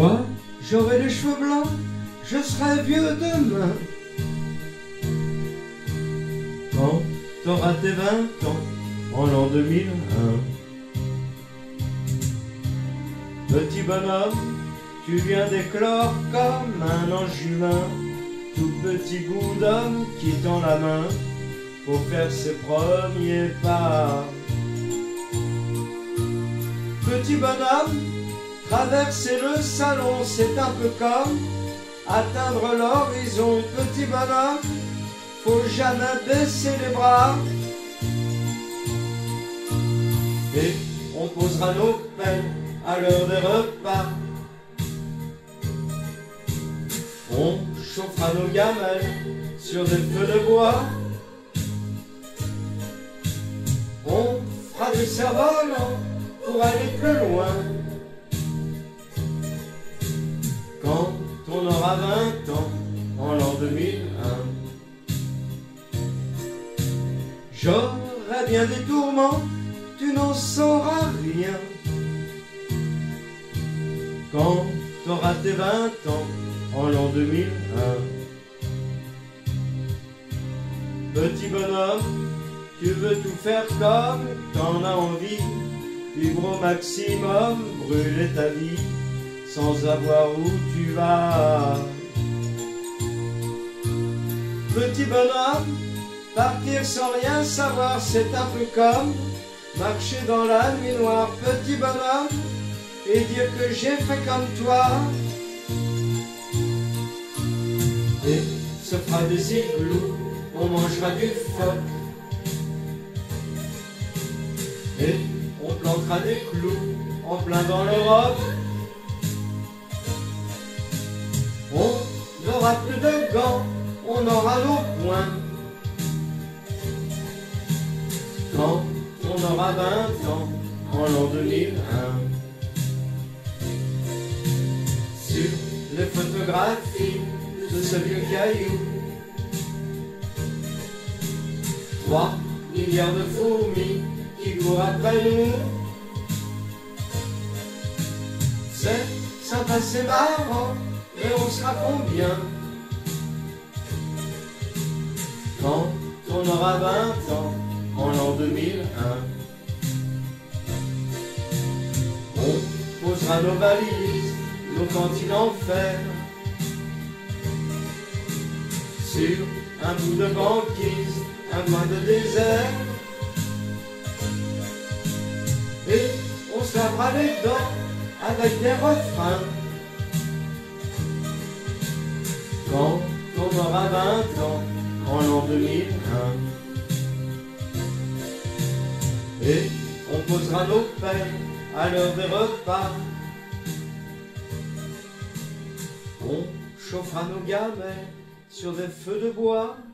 Moi, j'aurai les cheveux blancs, je serai vieux demain. Quand t'auras tes 20 ans, en l'an 2001. Petit bonhomme, tu viens d'éclore comme un ange humain, tout petit bout d'homme qui tend la main pour faire ses premiers pas. Petit bonhomme, traverser le salon, c'est un peu comme atteindre l'horizon. Petit bonhomme, faut jamais baisser les bras. Et on posera nos peines à l'heure des repas. On chauffera nos gamelles sur des feux de bois. On fera des cerfs-volants pour aller plus loin. Quand on aura 20 ans, en l'an 2001. J'aurai bien des tourments, tu n'en sauras rien. Quand t'auras tes 20 ans, en l'an 2001. Petit bonhomme, tu veux tout faire comme t'en as envie, vivre au maximum, brûler ta vie, sans savoir où tu vas. Petit bonhomme, partir sans rien savoir, c'est un peu comme marcher dans la nuit noire. Petit bonhomme, et dire que j'ai fait comme toi. Et se fera des igloos, on mangera du phoque. Et on plantera des clous en plein dans l'Europe. On n'aura plus de gants, on aura nos poings. Quand on aura 20 ans, en l'an 2001. Sur les photographies de ce vieux caillou, 3 milliards de fourmis qui courent après nous. C'est sympa, c'est marrant, mais on sera combien quand on aura 20 ans, en l'an 2001. On posera nos valises, nos cantines en fer, sur un bout de banquise, un coin de désert. Et on se lavera les dents avec des refrains. Quand on aura 20 ans, en l'an 2001. Et on posera nos peines à l'heure des repas. On chauffera nos gamelles sur des feux de bois.